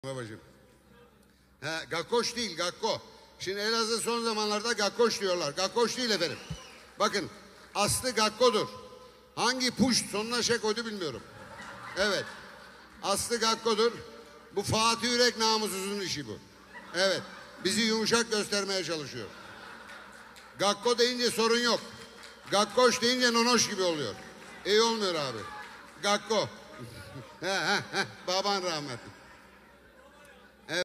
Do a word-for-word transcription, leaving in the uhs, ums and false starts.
Babacığım. He, gakkoş değil, gakko. Şimdi Elazığ son zamanlarda gakkoş diyorlar. Gakkoş değil efendim. Bakın, aslı gakkodur. Hangi puş sonuna şey koydu bilmiyorum. Evet. Aslı gakkodur. Bu Fatih Yürek namussuzun işi bu. Evet. Bizi yumuşak göstermeye çalışıyor. Gakko deyince sorun yok. Gakkoş deyince nonoş gibi oluyor. İyi olmuyor abi. Gakko. he he he. Baban rahmetli.